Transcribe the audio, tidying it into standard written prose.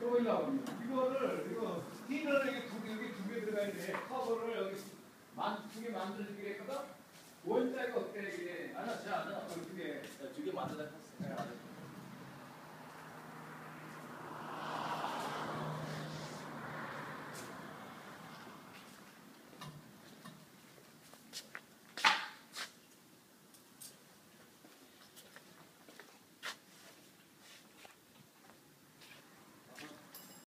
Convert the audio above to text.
보이려고 합니다. 이거 힐을 여기 두 개 들어가 있는데 커버를 여기 두 개 만들어주기로 했거든. 원자가 어때 이게? 안 하지 않아? 두 개 만들다 했어.